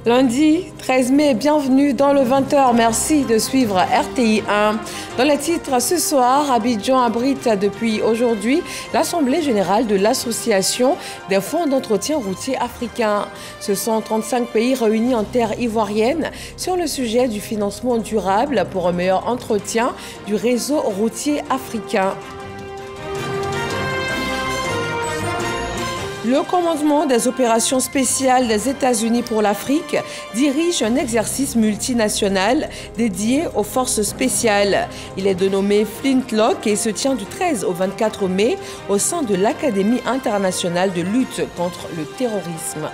Lundi 13 mai, bienvenue dans le 20h. Merci de suivre RTI 1. Dans les titres, ce soir, Abidjan abrite depuis aujourd'hui l'Assemblée générale de l'Association des fonds d'entretien routier africains. Ce sont 35 pays réunis en terre ivoirienne sur le sujet du financement durable pour un meilleur entretien du réseau routier africain. Le commandement des opérations spéciales des États-Unis pour l'Afrique dirige un exercice multinational dédié aux forces spéciales. Il est dénommé Flintlock et se tient du 13 au 24 mai au sein de l'Académie internationale de lutte contre le terrorisme.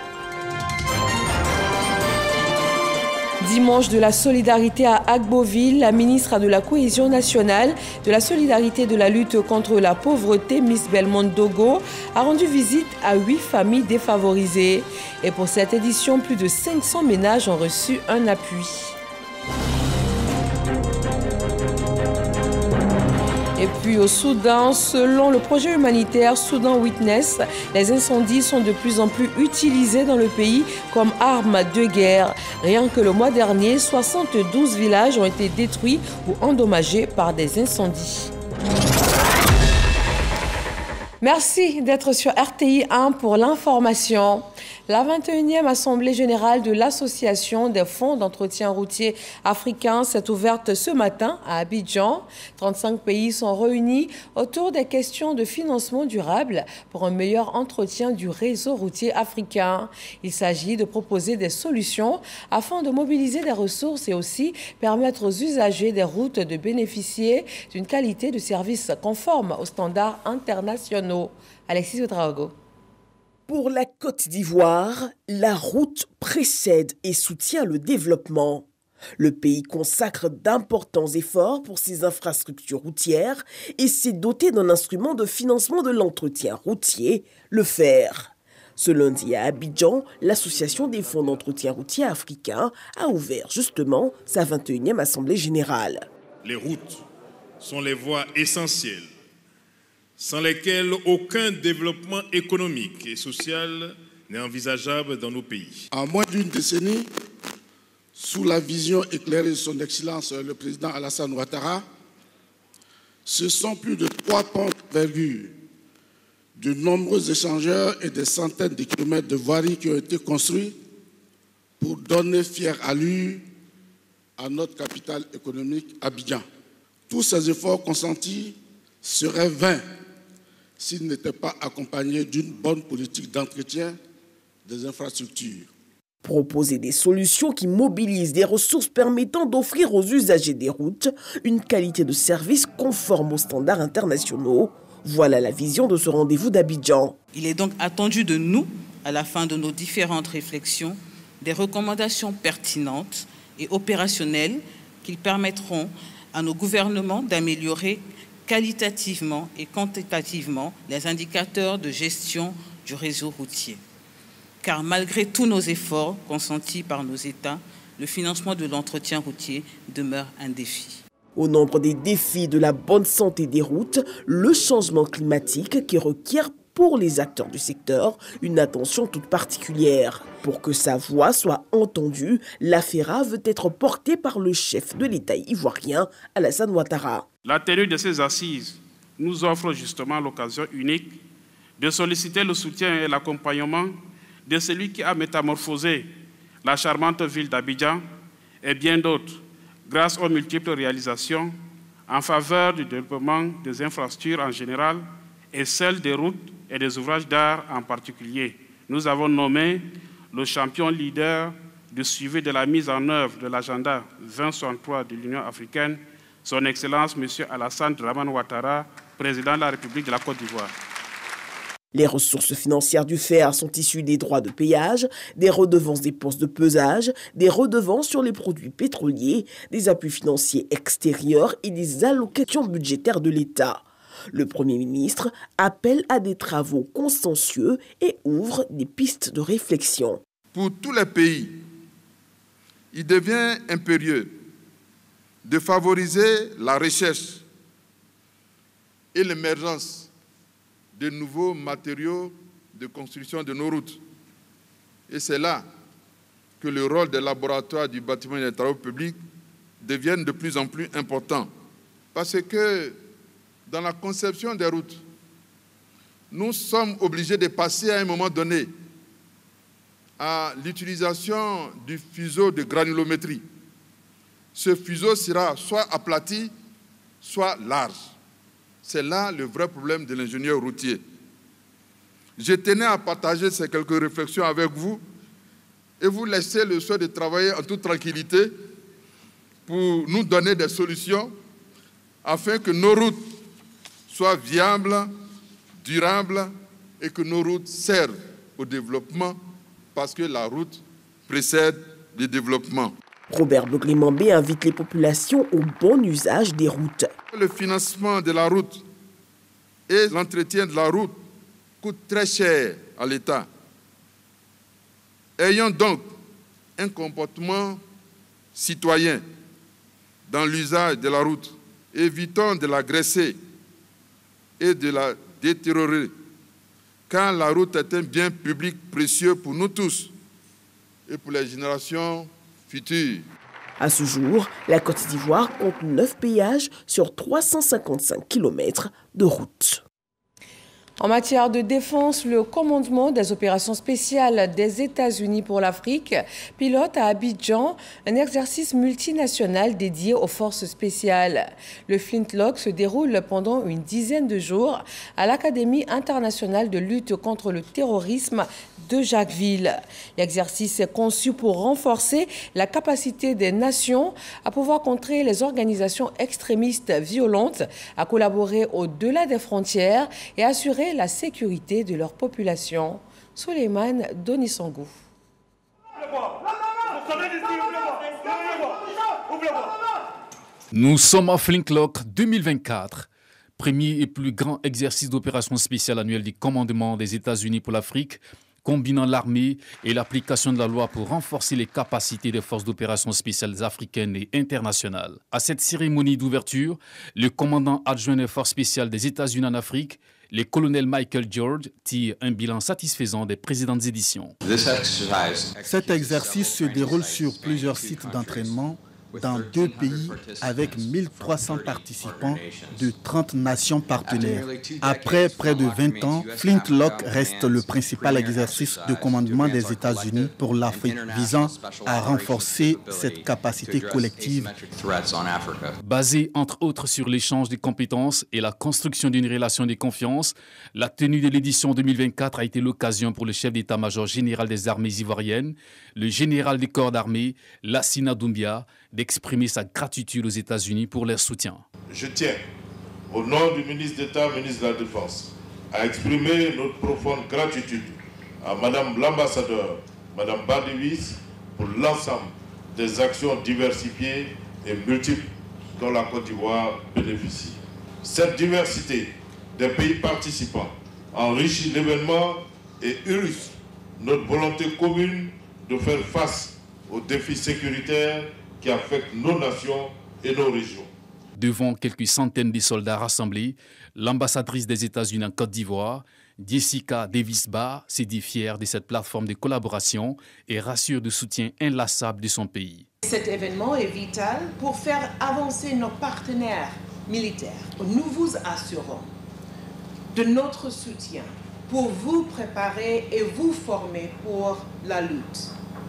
Dimanche de la solidarité à Agboville, la ministre de la Cohésion nationale, de la solidarité et de la lutte contre la pauvreté, Miss Belmondo Dogo, a rendu visite à 8 familles défavorisées. Et pour cette édition, plus de 500 ménages ont reçu un appui. Et puis au Soudan, selon le projet humanitaire Soudan Witness, les incendies sont de plus en plus utilisés dans le pays comme arme de guerre. Rien que le mois dernier, 72 villages ont été détruits ou endommagés par des incendies. Merci d'être sur RTI 1 pour l'information. La 21e Assemblée générale de l'Association des fonds d'entretien routier africains s'est ouverte ce matin à Abidjan. 35 pays sont réunis autour des questions de financement durable pour un meilleur entretien du réseau routier africain. Il s'agit de proposer des solutions afin de mobiliser des ressources et aussi permettre aux usagers des routes de bénéficier d'une qualité de service conforme aux standards internationaux. Alexis Ouedraogo. Pour la Côte d'Ivoire, la route précède et soutient le développement. Le pays consacre d'importants efforts pour ses infrastructures routières et s'est doté d'un instrument de financement de l'entretien routier, le FER. Ce lundi à Abidjan, l'Association des fonds d'entretien routier africains a ouvert justement sa 21e Assemblée générale. Les routes sont les voies essentielles sans lesquelles aucun développement économique et social n'est envisageable dans nos pays. En moins d'une décennie, sous la vision éclairée de son Excellence le président Alassane Ouattara, ce sont plus de 3 ponts d'envergure, de nombreux échangeurs et des centaines de kilomètres de voiries qui ont été construits pour donner fière allure à notre capitale économique, Abidjan. Tous ces efforts consentis seraient vains s'il n'était pas accompagné d'une bonne politique d'entretien des infrastructures. Proposer des solutions qui mobilisent des ressources permettant d'offrir aux usagers des routes une qualité de service conforme aux standards internationaux. Voilà la vision de ce rendez-vous d'Abidjan. Il est donc attendu de nous, à la fin de nos différentes réflexions, des recommandations pertinentes et opérationnelles qui permettront à nos gouvernements d'améliorer qualitativement et quantitativement les indicateurs de gestion du réseau routier. Car malgré tous nos efforts consentis par nos États, le financement de l'entretien routier demeure un défi. Au nombre des défis de la bonne santé des routes, le changement climatique qui requiert pour les acteurs du secteur une attention toute particulière. Pour que sa voix soit entendue, l'AFERA veut être portée par le chef de l'État ivoirien, Alassane Ouattara. La tenue de ces assises nous offre justement l'occasion unique de solliciter le soutien et l'accompagnement de celui qui a métamorphosé la charmante ville d'Abidjan et bien d'autres, grâce aux multiples réalisations en faveur du développement des infrastructures en général et celle des routes et des ouvrages d'art en particulier. Nous avons nommé le champion leader du suivi de la mise en œuvre de l'agenda 2063 de l'Union africaine, son Excellence M. Alassane Dramane Ouattara, président de la République de la Côte d'Ivoire. Les ressources financières du FER sont issues des droits de péage, des redevances des postes de pesage, des redevances sur les produits pétroliers, des appuis financiers extérieurs et des allocations budgétaires de l'État. Le Premier ministre appelle à des travaux consensueux et ouvre des pistes de réflexion. Pour tous les pays, il devient impérieux de favoriser la recherche et l'émergence de nouveaux matériaux de construction de nos routes. Et c'est là que le rôle des laboratoires du bâtiment et des travaux publics devienne de plus en plus important. Parce que dans la conception des routes, nous sommes obligés de passer à un moment donné à l'utilisation du fuseau de granulométrie. Ce fuseau sera soit aplati, soit large. C'est là le vrai problème de l'ingénieur routier. Je tenais à partager ces quelques réflexions avec vous et vous laisser le soin de travailler en toute tranquillité pour nous donner des solutions afin que nos routes soient viables, durables et que nos routes servent au développement parce que la route précède le développement. Robert Bogrimambé invite les populations au bon usage des routes. Le financement de la route et l'entretien de la route coûtent très cher à l'État. Ayons donc un comportement citoyen dans l'usage de la route. Évitons de l'agresser et de la détériorer, car la route est un bien public précieux pour nous tous et pour les générations futures. À ce jour, la Côte d'Ivoire compte 9 péages sur 355 km de route. En matière de défense, le commandement des opérations spéciales des États-Unis pour l'Afrique pilote à Abidjan un exercice multinational dédié aux forces spéciales. Le Flintlock se déroule pendant une dizaine de jours à l'Académie internationale de lutte contre le terrorisme de Jacquesville. L'exercice est conçu pour renforcer la capacité des nations à pouvoir contrer les organisations extrémistes violentes, à collaborer au-delà des frontières et assurer la sécurité de leur population. Souleymane Donissangou. Nous sommes à Flintlock 2024, premier et plus grand exercice d'opération spéciale annuelle du commandement des États-Unis pour l'Afrique, combinant l'armée et l'application de la loi pour renforcer les capacités des forces d'opération spéciales africaines et internationales. À cette cérémonie d'ouverture, le commandant adjoint des forces spéciales des États-Unis en Afrique, le colonel Michael George, tire un bilan satisfaisant des précédentes éditions. Cet exercice se déroule sur plusieurs sites d'entraînement dans 2 pays avec 1300 participants de 30 nations partenaires. Après près de 20 ans, Flintlock reste le principal exercice de commandement des États-Unis pour l'Afrique, visant à renforcer cette capacité collective. Basé entre autres sur l'échange des compétences et la construction d'une relation de confiance, la tenue de l'édition 2024 a été l'occasion pour le chef d'état-major général des armées ivoiriennes, le général des corps d'armée, Lassina Doumbia, d'exprimer sa gratitude aux États-Unis pour leur soutien. Je tiens, au nom du ministre d'État, ministre de la Défense, à exprimer notre profonde gratitude à Madame l'ambassadeur, Madame Badivis, pour l'ensemble des actions diversifiées et multiples dont la Côte d'Ivoire bénéficie. Cette diversité des pays participants enrichit l'événement et illustre notre volonté commune de faire face aux défis sécuritaires qui affectent nos nations et nos régions. Devant quelques centaines de soldats rassemblés, l'ambassadrice des États-Unis en Côte d'Ivoire, Jessica Davis-Barr, s'est dit fière de cette plateforme de collaboration et rassure du soutien inlassable de son pays. Cet événement est vital pour faire avancer nos partenaires militaires. Nous vous assurons de notre soutien pour vous préparer et vous former pour la lutte.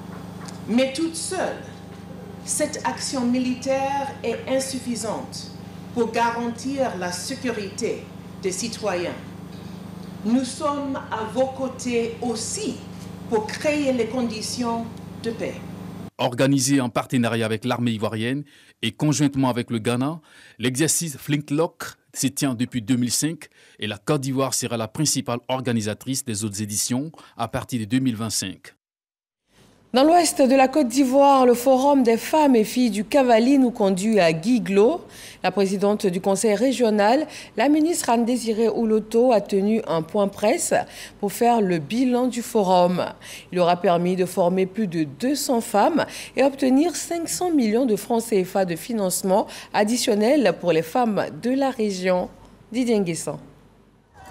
Mais toute seule, cette action militaire est insuffisante pour garantir la sécurité des citoyens. Nous sommes à vos côtés aussi pour créer les conditions de paix. Organisé en partenariat avec l'armée ivoirienne et conjointement avec le Ghana, l'exercice Flintlock se tient depuis 2005 et la Côte d'Ivoire sera la principale organisatrice des autres éditions à partir de 2025. Dans l'ouest de la Côte d'Ivoire, le Forum des femmes et filles du Cavali nous conduit à Guiglo. La présidente du conseil régional, la ministre Anne-Désirée Ouloto, a tenu un point presse pour faire le bilan du forum. Il aura permis de former plus de 200 femmes et obtenir 500 millions de francs CFA de financement additionnel pour les femmes de la région. Didier Nguessan.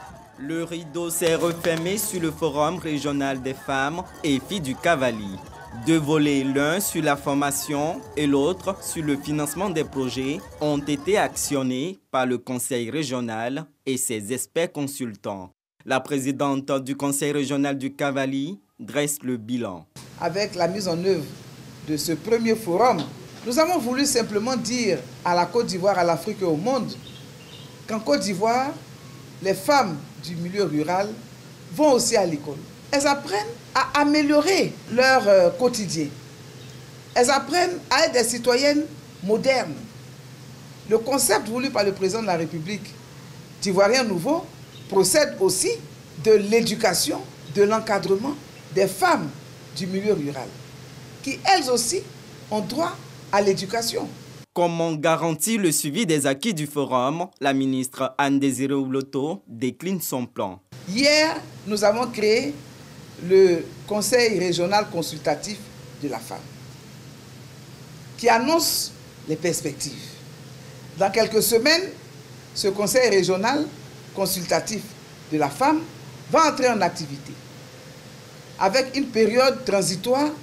Le rideau s'est refermé sur le forum régional des femmes et filles du Cavali. Deux volets, l'un sur la formation et l'autre sur le financement des projets, ont été actionnés par le Conseil régional et ses experts consultants. La présidente du Conseil régional du Cavali dresse le bilan. Avec la mise en œuvre de ce premier forum, nous avons voulu simplement dire à la Côte d'Ivoire, à l'Afrique et au monde qu'en Côte d'Ivoire, les femmes du milieu rural vont aussi à l'école. Elles apprennent à améliorer leur quotidien. Elles apprennent à être des citoyennes modernes. Le concept voulu par le président de la République d'Ivoirien Nouveau procède aussi de l'éducation, de l'encadrement des femmes du milieu rural, qui elles aussi ont droit à l'éducation. Comment garantir le suivi des acquis du forum? La ministre Anne-Désirée Ouloto décline son plan. Hier, nous avons créé le Conseil régional consultatif de la femme, qui annonce les perspectives. Dans quelques semaines, ce Conseil régional consultatif de la femme va entrer en activité, avec une période transitoire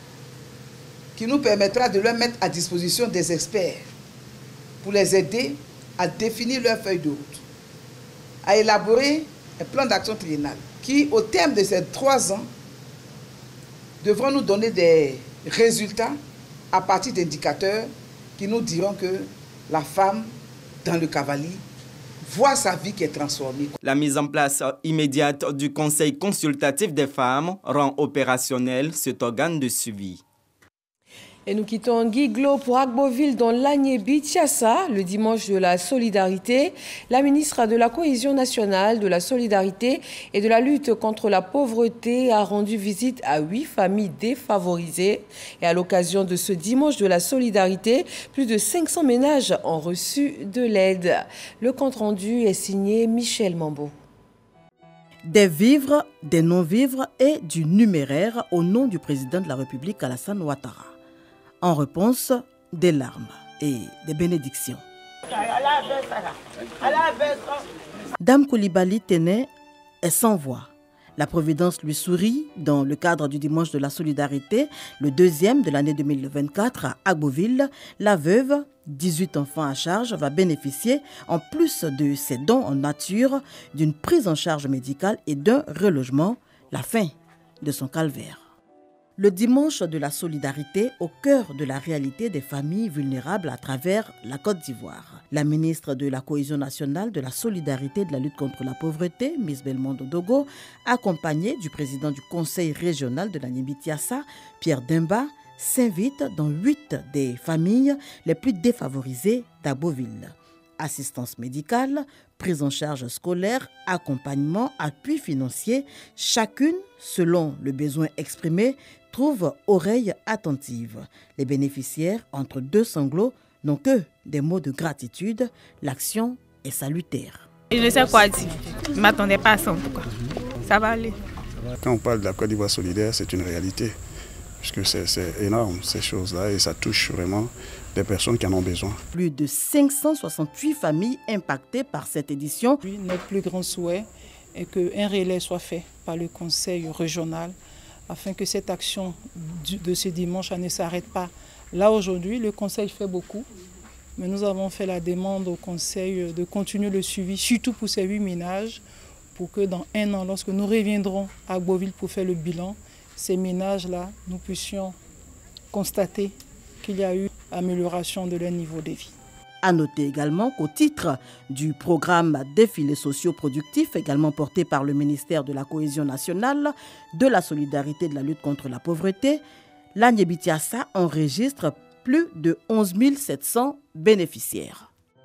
qui nous permettra de leur mettre à disposition des experts pour les aider à définir leur feuille de route, à élaborer un plan d'action triennal qui, au terme de ces 3 ans, devront nous donner des résultats à partir d'indicateurs qui nous diront que la femme dans le Cavali voit sa vie qui est transformée. La mise en place immédiate du Conseil consultatif des femmes rend opérationnel cet organe de suivi. Et nous quittons Guiglo pour Agboville dans l'Agnébi-Tiassa, le dimanche de la solidarité. La ministre de la Cohésion nationale, de la solidarité et de la lutte contre la pauvreté a rendu visite à 8 familles défavorisées. Et à l'occasion de ce dimanche de la solidarité, plus de 500 ménages ont reçu de l'aide. Le compte-rendu est signé Michel Mambo. Des vivres, des non-vivres et du numéraire au nom du président de la République Alassane Ouattara. En réponse, des larmes et des bénédictions. Dame Koulibaly Téné est sans voix. La Providence lui sourit dans le cadre du dimanche de la solidarité, le 2e de l'année 2024 à Agboville. La veuve, 18 enfants à charge, va bénéficier, en plus de ses dons en nature, d'une prise en charge médicale et d'un relogement, la fin de son calvaire. Le dimanche de la solidarité au cœur de la réalité des familles vulnérables à travers la Côte d'Ivoire. La ministre de la Cohésion nationale, de la solidarité et de la lutte contre la pauvreté, Miss Belmondo Dogo, accompagnée du président du conseil régional de l'Agnébi-Tiassa, Pierre Demba, s'invite dans 8 des familles les plus défavorisées d'Agboville. Assistance médicale, prise en charge scolaire, accompagnement, appui financier, chacune, selon le besoin exprimé, trouve oreille attentive. Les bénéficiaires, entre 2 sanglots, n'ont que des mots de gratitude. L'action est salutaire. Je ne sais quoi dire. Je ne m'attendais pas à ça en tout cas. Ça va aller. Quand on parle de la Côte d'Ivoire solidaire, c'est une réalité. Puisque c'est énorme ces choses-là et ça touche vraiment des personnes qui en ont besoin. Plus de 568 familles impactées par cette édition. Notre plus grand souhait est qu'un relais soit fait par le conseil régional afin que cette action de ce dimanche ne s'arrête pas. Là aujourd'hui, le conseil fait beaucoup, mais nous avons fait la demande au conseil de continuer le suivi, surtout pour ces 8 ménages, pour que dans 1 an, lorsque nous reviendrons à Agboville pour faire le bilan, ces ménages-là, nous puissions constater qu'il y a eu amélioration de leur niveau de vie. À noter également qu'au titre du programme Défilés sociaux productifs, également porté par le ministère de la Cohésion nationale, de la solidarité et de la lutte contre la pauvreté, l'Agnébi-Tiassa enregistre plus de 11 700 bénéficiaires.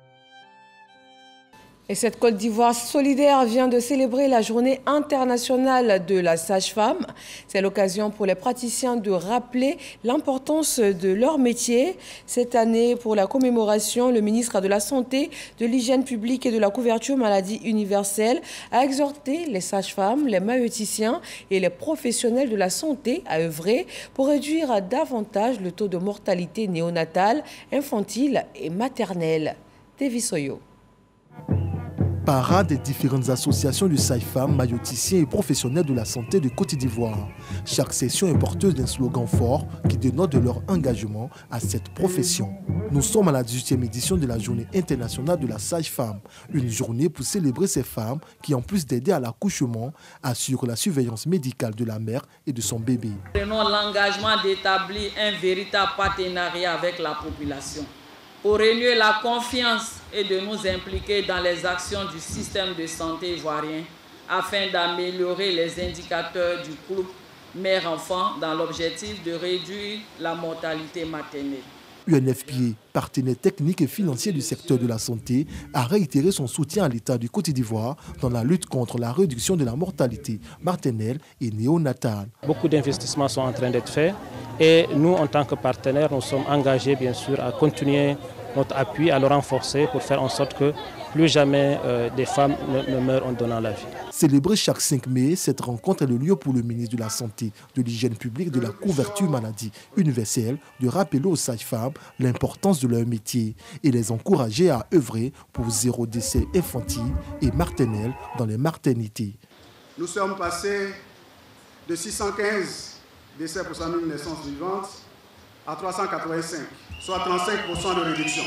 Et cette Côte d'Ivoire solidaire vient de célébrer la journée internationale de la sage-femme. C'est l'occasion pour les praticiens de rappeler l'importance de leur métier. Cette année, pour la commémoration, le ministre de la Santé, de l'Hygiène publique et de la couverture maladie universelle a exhorté les sages-femmes, les maïeuticiens et les professionnels de la santé à œuvrer pour réduire davantage le taux de mortalité néonatale, infantile et maternelle. Davis Oyo. parade des différentes associations de sages-femmes, maïoticiens et professionnels de la santé de Côte d'Ivoire. Chaque session est porteuse d'un slogan fort qui dénote de leur engagement à cette profession. Nous sommes à la 18e édition de la Journée internationale de la sage-femme, une journée pour célébrer ces femmes qui, en plus d'aider à l'accouchement, assurent la surveillance médicale de la mère et de son bébé. Nous prenons l'engagement d'établir un véritable partenariat avec la population pour renouer la confiance et de nous impliquer dans les actions du système de santé ivoirien afin d'améliorer les indicateurs du couple mère-enfant dans l'objectif de réduire la mortalité maternelle. UNFPA, partenaire technique et financier du secteur de la santé, a réitéré son soutien à l'État du Côte d'Ivoire dans la lutte contre la réduction de la mortalité maternelle et néonatale. Beaucoup d'investissements sont en train d'être faits et nous, en tant que partenaires, nous sommes engagés bien sûr à continuer notre appui, à le renforcer pour faire en sorte que plus jamais des femmes ne meurent en donnant la vie. Célébrée chaque 5 mai, cette rencontre est le lieu pour le ministre de la Santé, de l'Hygiène publique et de la couverture maladie universelle de rappeler aux sages-femmes l'importance de leur métier et les encourager à œuvrer pour zéro décès infantile et maternel dans les maternités. Nous sommes passés de 615 décès pour 100 000 naissances vivantes à 385, soit 35% de réduction.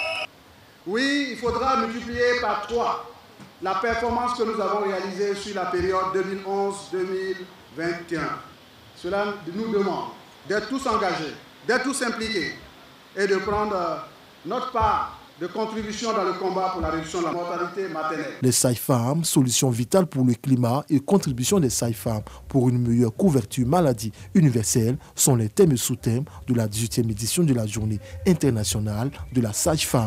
Oui, il faudra multiplier par 3 la performance que nous avons réalisée sur la période 2011-2021. Cela nous demande d'être tous engagés, d'être tous impliqués et de prendre notre part de contribution dans le combat pour la réduction de la mortalité maternelle. Les sages-femmes, solution vitale pour le climat et contribution des sages-femmes pour une meilleure couverture maladie universelle sont les thèmes et sous-thèmes de la 18e édition de la Journée internationale de la sage-femme.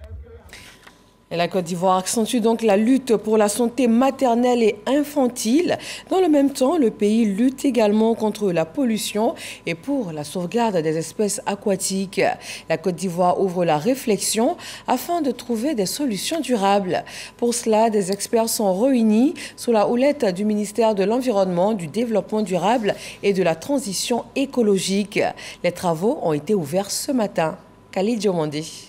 Et la Côte d'Ivoire accentue donc la lutte pour la santé maternelle et infantile. Dans le même temps, le pays lutte également contre la pollution et pour la sauvegarde des espèces aquatiques. La Côte d'Ivoire ouvre la réflexion afin de trouver des solutions durables. Pour cela, des experts sont réunis sous la houlette du ministère de l'Environnement, du Développement durable et de la Transition écologique. Les travaux ont été ouverts ce matin. Khalid Diomandé.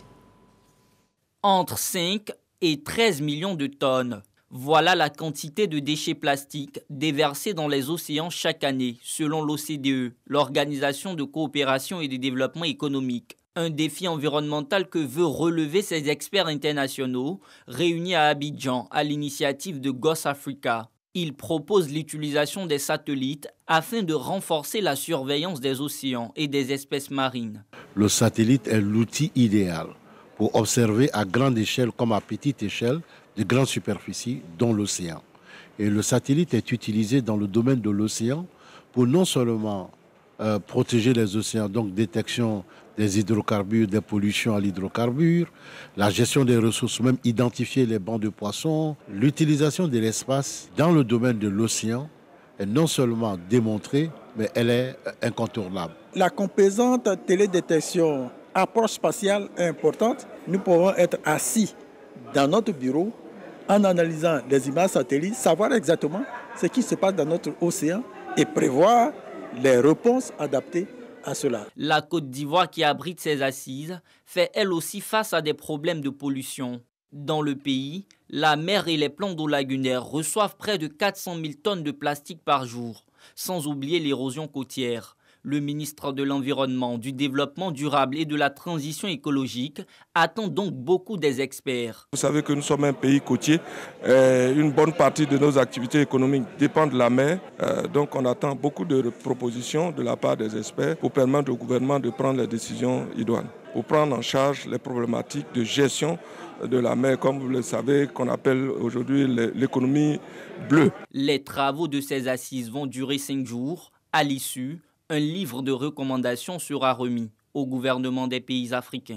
Entre 5 et 13 millions de tonnes. Voilà la quantité de déchets plastiques déversés dans les océans chaque année, selon l'OCDE, l'Organisation de coopération et de développement économique. Un défi environnemental que veut relever ces experts internationaux réunis à Abidjan à l'initiative de Goss Africa. Ils proposent l'utilisation des satellites afin de renforcer la surveillance des océans et des espèces marines. Le satellite est l'outil idéal pour observer à grande échelle comme à petite échelle de grandes superficies, dont l'océan. Et le satellite est utilisé dans le domaine de l'océan pour non seulement protéger les océans, donc détection des hydrocarbures, des pollutions à l'hydrocarbure, la gestion des ressources, même identifier les bancs de poissons. L'utilisation de l'espace dans le domaine de l'océan est non seulement démontrée, mais elle est incontournable. La composante télédétection approche spatiale est importante. Nous pouvons être assis dans notre bureau en analysant les images satellites, savoir exactement ce qui se passe dans notre océan et prévoir les réponses adaptées à cela. La Côte d'Ivoire, qui abrite ses assises, fait elle aussi face à des problèmes de pollution. Dans le pays, la mer et les plans d'eau lagunaires reçoivent près de 400 000 tonnes de plastique par jour, sans oublier l'érosion côtière. Le ministre de l'Environnement, du Développement durable et de la Transition écologique attend donc beaucoup des experts. Vous savez que nous sommes un pays côtier. Une bonne partie de nos activités économiques dépend de la mer. Donc on attend beaucoup de propositions de la part des experts pour permettre au gouvernement de prendre les décisions idoines, pour prendre en charge les problématiques de gestion de la mer, comme vous le savez, qu'on appelle aujourd'hui l'économie bleue. Les travaux de ces assises vont durer 5 jours. À l'issue, un livre de recommandations sera remis au gouvernement des pays africains.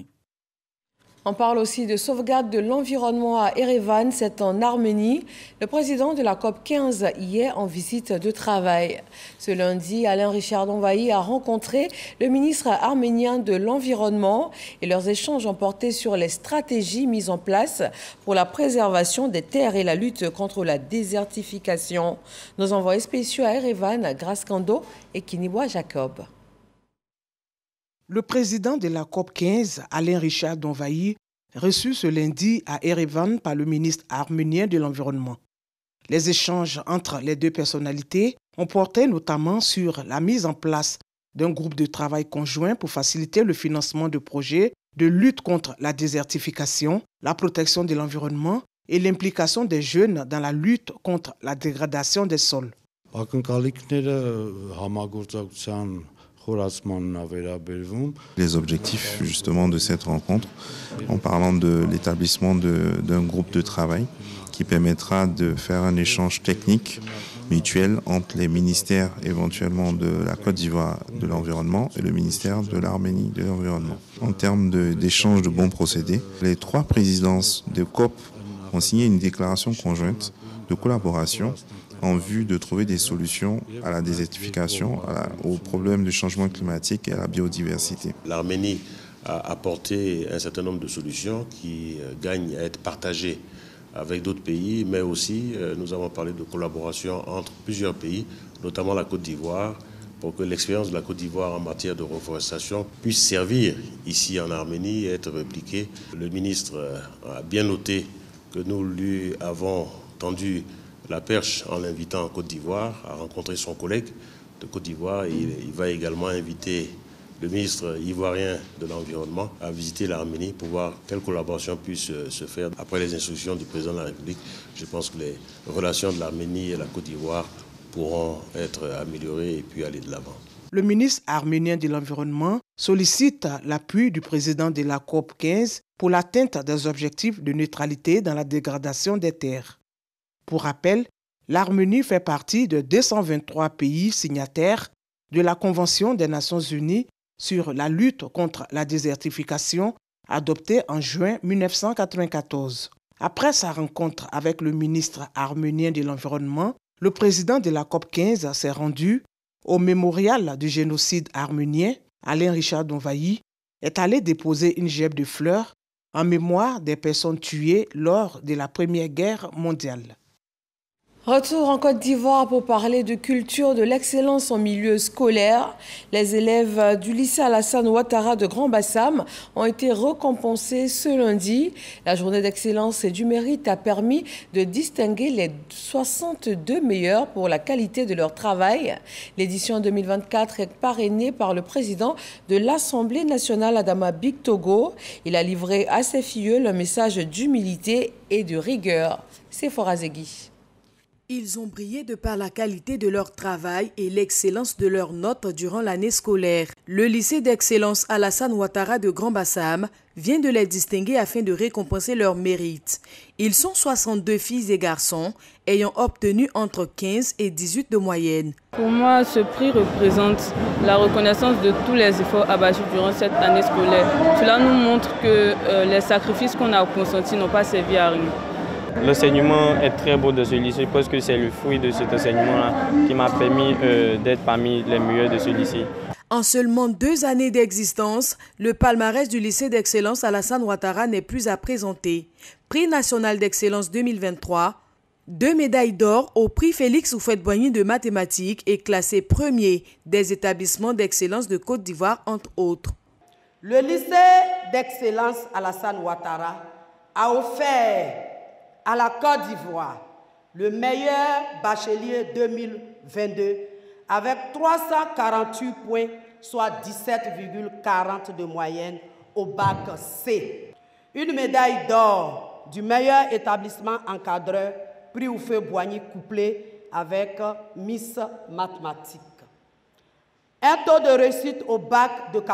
On parle aussi de sauvegarde de l'environnement à Erevan, c'est en Arménie. Le président de la COP 15 y est en visite de travail. Ce lundi, Alain Richard Donvaï a rencontré le ministre arménien de l'Environnement et leurs échanges ont porté sur les stratégies mises en place pour la préservation des terres et la lutte contre la désertification. Nos envoyés spéciaux à Erevan, Grace Kando et Kiniboa Jacob. Le président de la COP 15, Alain Richard Donvaï, reçu ce lundi à Erevan par le ministre arménien de l'Environnement. Les échanges entre les deux personnalités ont porté notamment sur la mise en place d'un groupe de travail conjoint pour faciliter le financement de projets de lutte contre la désertification, la protection de l'environnement et l'implication des jeunes dans la lutte contre la dégradation des sols. Les objectifs justement de cette rencontre, en parlant de l'établissement d'un groupe de travail qui permettra de faire un échange technique mutuel entre les ministères éventuellement de la Côte d'Ivoire de l'environnement et le ministère de l'Arménie de l'environnement. En termes d'échange de bons procédés, les 3 présidences de COP ont signé une déclaration conjointe de collaboration en vue de trouver des solutions à la désertification, aux problèmes de changement climatique et à la biodiversité. L'Arménie a apporté un certain nombre de solutions qui gagnent à être partagées avec d'autres pays, mais aussi nous avons parlé de collaboration entre plusieurs pays, notamment la Côte d'Ivoire, pour que l'expérience de la Côte d'Ivoire en matière de reforestation puisse servir ici en Arménie et être répliquée. Le ministre a bien noté que nous lui avons tendu la perche en l'invitant en Côte d'Ivoire à rencontrer son collègue de Côte d'Ivoire. Il va également inviter le ministre ivoirien de l'Environnement à visiter l'Arménie pour voir quelle collaboration puisse se faire. Après les instructions du président de la République, je pense que les relations de l'Arménie et la Côte d'Ivoire pourront être améliorées et puis aller de l'avant. Le ministre arménien de l'Environnement sollicite l'appui du président de la COP 15 pour l'atteinte des objectifs de neutralité dans la dégradation des terres. Pour rappel, l'Arménie fait partie de 223 pays signataires de la Convention des Nations Unies sur la lutte contre la désertification adoptée en juin 1994. Après sa rencontre avec le ministre arménien de l'Environnement, le président de la COP 15 s'est rendu au mémorial du génocide arménien. Alain Richard Donvailly est allé déposer une gèbe de fleurs en mémoire des personnes tuées lors de la Première Guerre mondiale. Retour en Côte d'Ivoire pour parler de culture de l'excellence en milieu scolaire. Les élèves du lycée Alassane Ouattara de Grand Bassam ont été récompensés ce lundi. La journée d'excellence et du mérite a permis de distinguer les 62 meilleurs pour la qualité de leur travail. L'édition 2024 est parrainée par le président de l'Assemblée nationale, Adama Bictogo. Il a livré à ses filleuls un message d'humilité et de rigueur. C'est Forazegui. Ils ont brillé de par la qualité de leur travail et l'excellence de leurs notes durant l'année scolaire. Le lycée d'excellence Alassane Ouattara de Grand Bassam vient de les distinguer afin de récompenser leur mérite. Ils sont 62 filles et garçons ayant obtenu entre 15 et 18 de moyenne. Pour moi, ce prix représente la reconnaissance de tous les efforts abattus durant cette année scolaire. Cela nous montre que les sacrifices qu'on a consentis n'ont pas servi à rien. L'enseignement est très beau de ce lycée parce que c'est le fruit de cet enseignement-là qui m'a permis d'être parmi les meilleurs de ce lycée. En seulement 2 années d'existence, le palmarès du lycée d'excellence Alassane Ouattara n'est plus à présenter. Prix national d'excellence 2023, 2 médailles d'or au prix Félix Houphouët-Boigny de mathématiques et classé premier des établissements d'excellence de Côte d'Ivoire, entre autres. Le lycée d'excellence Alassane Ouattara a offert à la Côte d'Ivoire le meilleur bachelier 2022 avec 348 points, soit 17,40 de moyenne au bac C. Une médaille d'or du meilleur établissement encadreur, prix Houphouët-Boigny couplé avec Miss Mathématiques. Un taux de réussite au bac de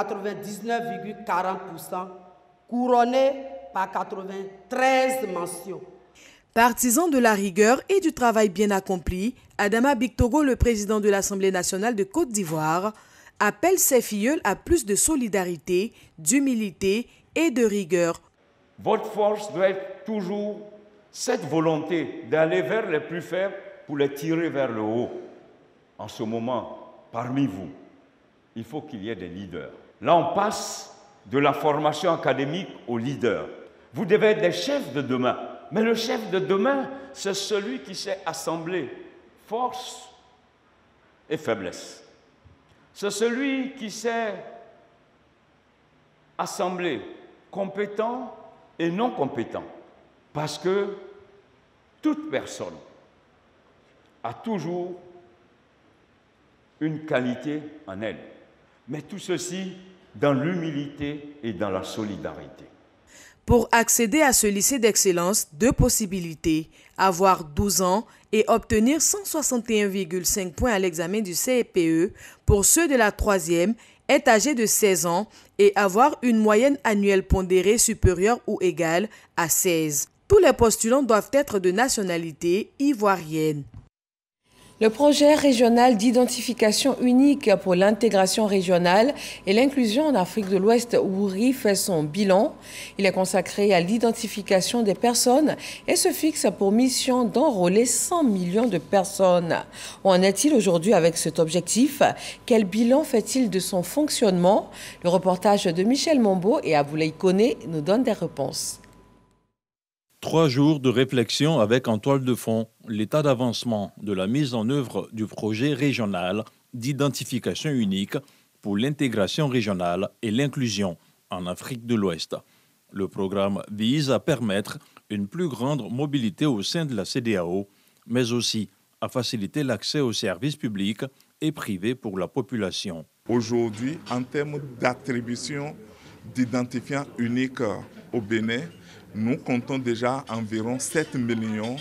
99,40%, couronné par 93 mentions. Partisan de la rigueur et du travail bien accompli, Adama Bictogo, le président de l'Assemblée nationale de Côte d'Ivoire, appelle ses filleuls à plus de solidarité, d'humilité et de rigueur. Votre force doit être toujours cette volonté d'aller vers les plus faibles pour les tirer vers le haut. En ce moment, parmi vous, il faut qu'il y ait des leaders. Là, on passe de la formation académique aux leaders. Vous devez être des chefs de demain. Mais le chef de demain, c'est celui qui sait assembler force et faiblesse. C'est celui qui sait assembler compétents et non compétents. Parce que toute personne a toujours une qualité en elle. Mais tout ceci dans l'humilité et dans la solidarité. Pour accéder à ce lycée d'excellence, 2 possibilités, avoir 12 ans et obtenir 161,5 points à l'examen du CEPE. Pour ceux de la 3e, être âgé de 16 ans et avoir une moyenne annuelle pondérée supérieure ou égale à 16. Tous les postulants doivent être de nationalité ivoirienne. Le projet régional d'identification unique pour l'intégration régionale et l'inclusion en Afrique de l'Ouest, WURI, fait son bilan. Il est consacré à l'identification des personnes et se fixe pour mission d'enrôler 100 millions de personnes. Où en est-il aujourd'hui avec cet objectif? Quel bilan fait-il de son fonctionnement? Le reportage de Michel Mombo et Aboulaye Koné nous donne des réponses. 3 jours de réflexion avec en toile de fond l'état d'avancement de la mise en œuvre du projet régional d'identification unique pour l'intégration régionale et l'inclusion en Afrique de l'Ouest. Le programme vise à permettre une plus grande mobilité au sein de la CEDEAO, mais aussi à faciliter l'accès aux services publics et privés pour la population. Aujourd'hui, en termes d'attribution d'identifiants uniques au Bénin, nous comptons déjà environ 7 millions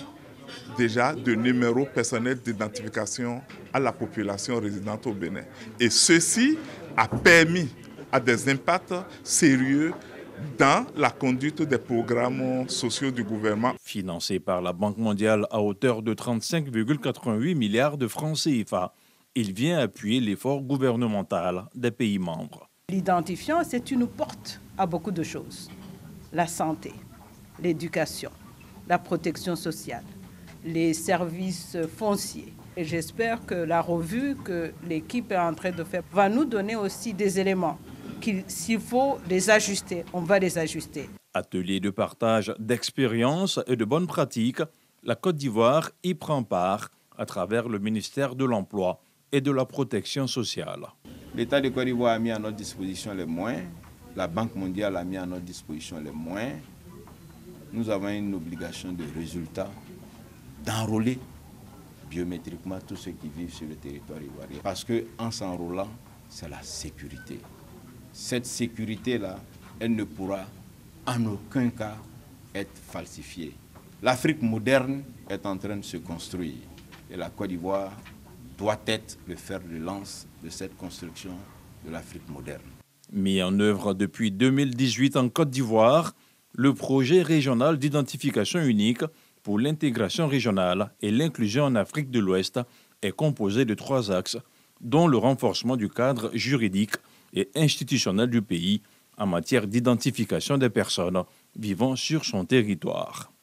de numéros personnels d'identification à la population résidente au Bénin. Et ceci a permis à des impacts sérieux dans la conduite des programmes sociaux du gouvernement. Financé par la Banque mondiale à hauteur de 35,88 milliards de francs CFA, il vient appuyer l'effort gouvernemental des pays membres. L'identifiant, c'est une porte à beaucoup de choses. La santé, l'éducation, la protection sociale, les services fonciers. Et j'espère que la revue que l'équipe est en train de faire va nous donner aussi des éléments s'il faut les ajuster, on va les ajuster. Atelier de partage d'expériences et de bonnes pratiques, la Côte d'Ivoire y prend part à travers le ministère de l'Emploi et de la Protection sociale. L'État de Côte d'Ivoire a mis à notre disposition les moyens, la Banque mondiale a mis à notre disposition les moyens. Nous avons une obligation de résultat d'enrôler biométriquement tous ceux qui vivent sur le territoire ivoirien. Parce qu'en s'enrôlant, c'est la sécurité. Cette sécurité-là, elle ne pourra en aucun cas être falsifiée. L'Afrique moderne est en train de se construire et la Côte d'Ivoire doit être le fer de lance de cette construction de l'Afrique moderne. Mis en œuvre depuis 2018 en Côte d'Ivoire, le projet régional d'identification unique pour l'intégration régionale et l'inclusion en Afrique de l'Ouest est composé de 3 axes, dont le renforcement du cadre juridique et institutionnel du pays en matière d'identification des personnes vivant sur son territoire.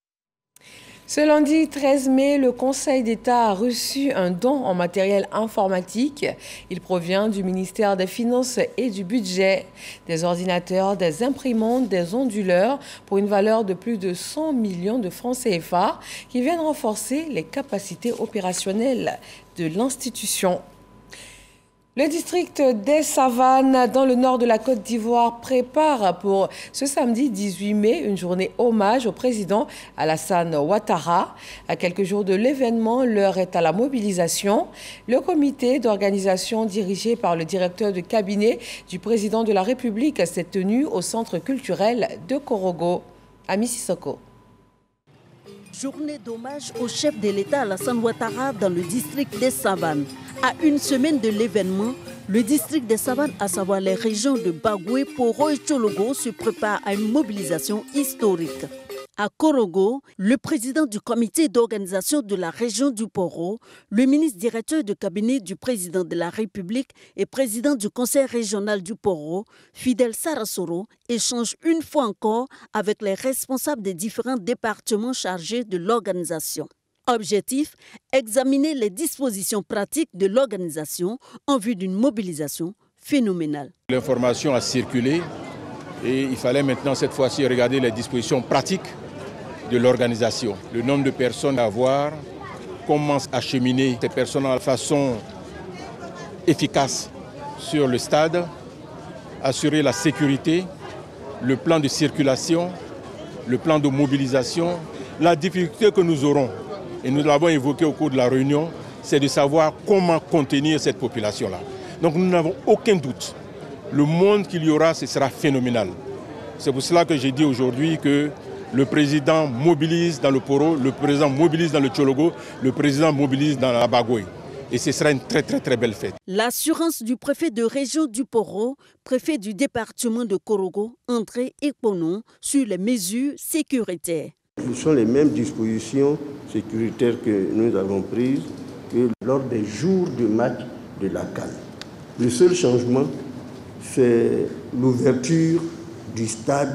Ce lundi 13 mai, le Conseil d'État a reçu un don en matériel informatique. Il provient du ministère des Finances et du Budget, des ordinateurs, des imprimantes, des onduleurs pour une valeur de plus de 100 millions de francs CFA qui viennent renforcer les capacités opérationnelles de l'institution. Le district des Savanes, dans le nord de la Côte d'Ivoire, prépare pour ce samedi 18 mai une journée hommage au président Alassane Ouattara. À quelques jours de l'événement, l'heure est à la mobilisation. Le comité d'organisation dirigé par le directeur de cabinet du président de la République s'est tenu au centre culturel de Korogo, à Mississauga. Journée d'hommage au chef de l'État Alassane Ouattara dans le district des Savanes. À une semaine de l'événement, le district des Savanes, à savoir les régions de Bagoué, Poro et Tchologo, se prépare à une mobilisation historique. À Korogo, le président du comité d'organisation de la région du Poro, le ministre directeur de cabinet du président de la République et président du conseil régional du Poro, Fidel Sarasoro, échangent une fois encore avec les responsables des différents départements chargés de l'organisation. Objectif, examiner les dispositions pratiques de l'organisation en vue d'une mobilisation phénoménale. L'information a circulé et il fallait maintenant cette fois-ci regarder les dispositions pratiques de l'organisation. Le nombre de personnes à voir, comment acheminer ces personnes de façon efficace sur le stade, assurer la sécurité, le plan de circulation le plan de mobilisation. La difficulté que nous aurons, et nous l'avons évoqué au cours de la réunion, c'est de savoir comment contenir cette population-là. Donc nous n'avons aucun doute. Le monde qu'il y aura, ce sera phénoménal. C'est pour cela que j'ai dit aujourd'hui que le président mobilise dans le Poro, le président mobilise dans le Tchologo, le président mobilise dans la Bagoué. Et ce sera une très belle fête. L'assurance du préfet de région du Poro, préfet du département de Korogo, André Ekponon, sur les mesures sécuritaires. Ce sont les mêmes dispositions sécuritaires que nous avons prises que lors des jours de match de la CAN. Le seul changement, c'est l'ouverture du stade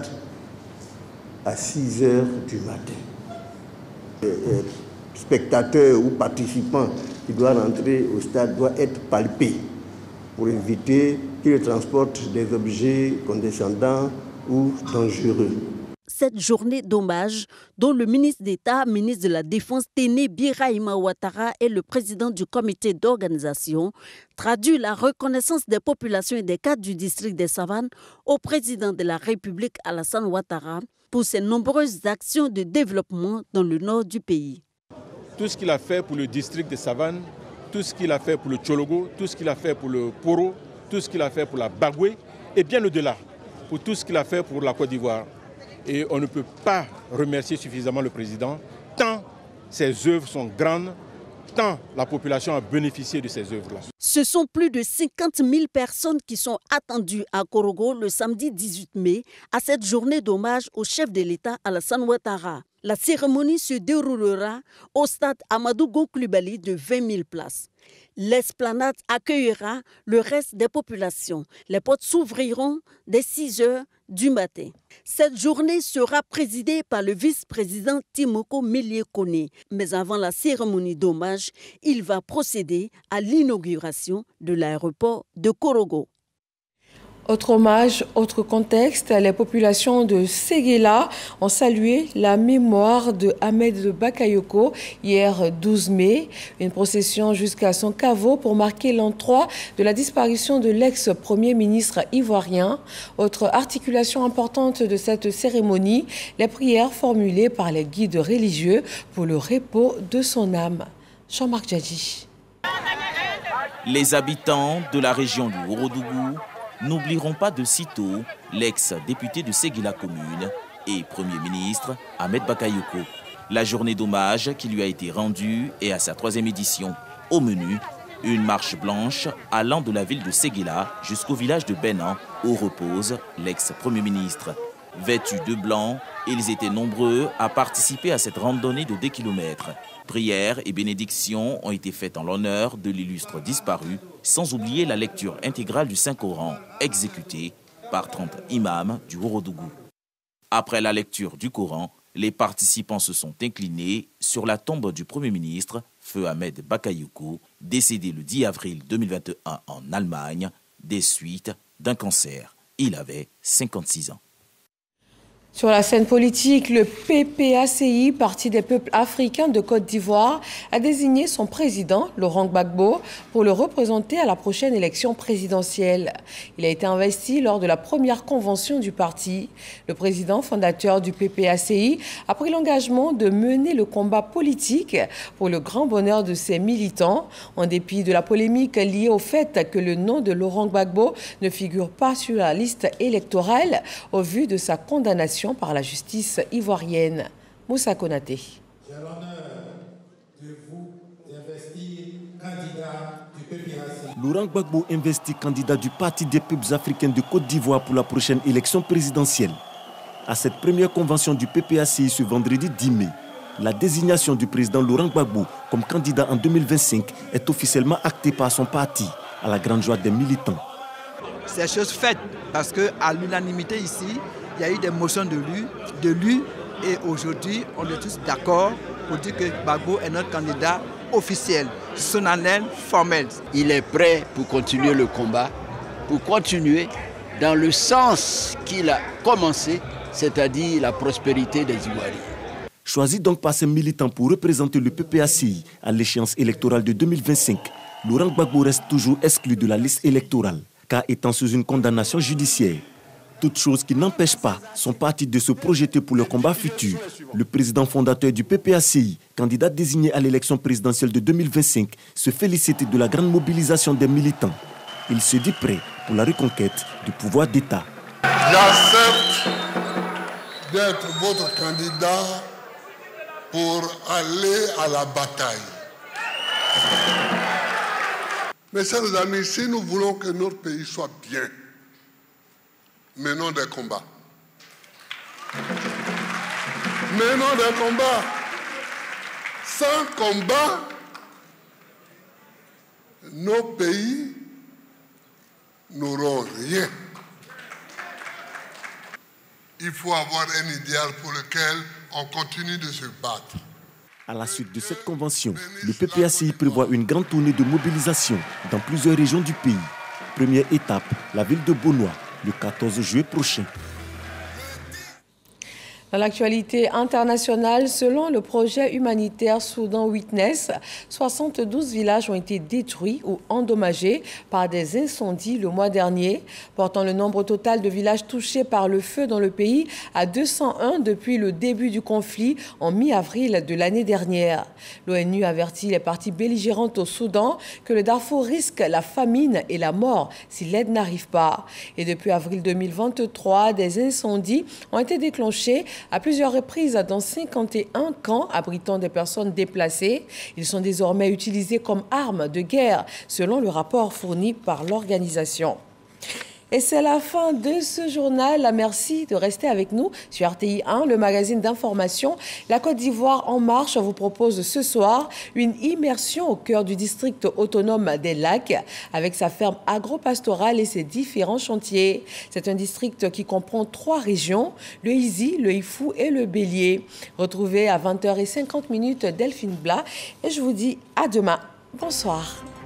à 6 h du matin. Les spectateurs ou participants qui doivent rentrer au stade doivent être palpés pour éviter qu'ils transportent des objets condescendants ou dangereux. Cette journée d'hommage, dont le ministre d'État, ministre de la Défense, Téné Birahima Ouattara et le président du comité d'organisation, traduit la reconnaissance des populations et des cadres du district des Savanes au président de la République, Alassane Ouattara, pour ses nombreuses actions de développement dans le nord du pays. Tout ce qu'il a fait pour le district des Savanes, tout ce qu'il a fait pour le Tchologo, tout ce qu'il a fait pour le Poro, tout ce qu'il a fait pour la Bagoué, et bien au-delà, pour tout ce qu'il a fait pour la Côte d'Ivoire. Et on ne peut pas remercier suffisamment le président, tant ses œuvres sont grandes, tant la population a bénéficié de ces œuvres-là. Ce sont plus de 50 000 personnes qui sont attendues à Korogo le samedi 18 mai à cette journée d'hommage au chef de l'État Alassane Ouattara. La cérémonie se déroulera au stade Amadou Gon Coulibaly de 20 000 places. L'esplanade accueillera le reste des populations. Les portes s'ouvriront dès 6 h du matin. Cette journée sera présidée par le vice-président Timoko Mélié-Koné. Mais avant la cérémonie d'hommage, il va procéder à l'inauguration de l'aéroport de Korogo. Autre hommage, autre contexte, les populations de Séguéla ont salué la mémoire de Ahmed Bakayoko hier 12 mai. Une procession jusqu'à son caveau pour marquer l'an 3 de la disparition de l'ex-premier ministre ivoirien. Autre articulation importante de cette cérémonie, les prières formulées par les guides religieux pour le repos de son âme. Jean-Marc Djadji. Les habitants de la région du Ourodougou n'oublieront pas de sitôt l'ex-député de Séguéla commune et Premier ministre Ahmed Bakayoko. La journée d'hommage qui lui a été rendue est à sa 3e édition. Au menu, une marche blanche allant de la ville de Séguéla jusqu'au village de Benan où repose l'ex-Premier ministre. Vêtus de blanc, ils étaient nombreux à participer à cette randonnée de 2 kilomètres. Prières et bénédictions ont été faites en l'honneur de l'illustre disparu, sans oublier la lecture intégrale du Saint-Coran, exécutée par 30 imams du Ourodougou. Après la lecture du Coran, les participants se sont inclinés sur la tombe du Premier ministre, Feu Ahmed Bakayoko, décédé le 10 avril 2021 en Allemagne, des suites d'un cancer. Il avait 56 ans. Sur la scène politique, le PPACI, Parti des peuples africains de Côte d'Ivoire, a désigné son président, Laurent Gbagbo, pour le représenter à la prochaine élection présidentielle. Il a été investi lors de la première convention du parti. Le président fondateur du PPACI a pris l'engagement de mener le combat politique pour le grand bonheur de ses militants, en dépit de la polémique liée au fait que le nom de Laurent Gbagbo ne figure pas sur la liste électorale au vu de sa condamnation par la justice ivoirienne. Moussa Konaté. J'ai l'honneur de vous investir candidat du PPACI. Laurent Gbagbo investi candidat du Parti des peuples africains de Côte d'Ivoire pour la prochaine élection présidentielle. À cette première convention du PPACI ce vendredi 10 mai, la désignation du président Laurent Gbagbo comme candidat en 2025 est officiellement actée par son parti, à la grande joie des militants. C'est chose faite parce qu'à l'unanimité ici, il y a eu des motions de lui et aujourd'hui, on est tous d'accord pour dire que Gbagbo est notre candidat officiel, solennel, formel. Il est prêt pour continuer le combat, pour continuer dans le sens qu'il a commencé, c'est-à-dire la prospérité des Ivoiriens. Choisi donc par ses militants pour représenter le PPACI à l'échéance électorale de 2025, Laurent Gbagbo reste toujours exclu de la liste électorale, car étant sous une condamnation judiciaire. Toutes choses qui n'empêchent pas son parti de se projeter pour le combat futur. Le président fondateur du PPACI, candidat désigné à l'élection présidentielle de 2025, se félicite de la grande mobilisation des militants. Il se dit prêt pour la reconquête du pouvoir d'État. J'accepte d'être votre candidat pour aller à la bataille. Mes chers amis, si nous voulons que notre pays soit bien, menons des combats. Menons des combats. Sans combat, nos pays n'auront rien. Il faut avoir un idéal pour lequel on continue de se battre. À la suite de cette convention, le PPACI prévoit une grande tournée de mobilisation dans plusieurs régions du pays. Première étape, la ville de Bonois, le 14 juillet prochain. Dans l'actualité internationale, selon le projet humanitaire Soudan Witness, 72 villages ont été détruits ou endommagés par des incendies le mois dernier, portant le nombre total de villages touchés par le feu dans le pays à 201 depuis le début du conflit en mi-avril de l'année dernière. L'ONU avertit les parties belligérantes au Soudan que le Darfour risque la famine et la mort si l'aide n'arrive pas. Et depuis avril 2023, des incendies ont été déclenchés à plusieurs reprises dans 51 camps abritant des personnes déplacées. Ils sont désormais utilisés comme armes de guerre, selon le rapport fourni par l'organisation. Et c'est la fin de ce journal. Merci de rester avec nous sur RTI 1, le magazine d'information. La Côte d'Ivoire En Marche vous propose ce soir une immersion au cœur du district autonome des Lacs avec sa ferme agro-pastorale et ses différents chantiers. C'est un district qui comprend 3 régions, le Izi, le Ifou et le Bélier. Retrouvez à 20h50 Delphine Blas et je vous dis à demain. Bonsoir.